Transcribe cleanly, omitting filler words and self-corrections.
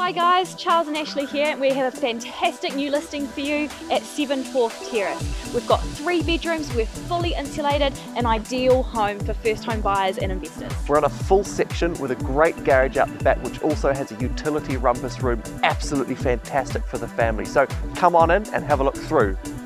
Hi guys, Charles and Ashley here, and we have a fantastic new listing for you at 7 Forth Terrace. We've got 3 bedrooms, we're fully insulated, an ideal home for first home buyers and investors. We're on a full section with a great garage out the back, which also has a utility rumpus room, absolutely fantastic for the family. So come on in and have a look through.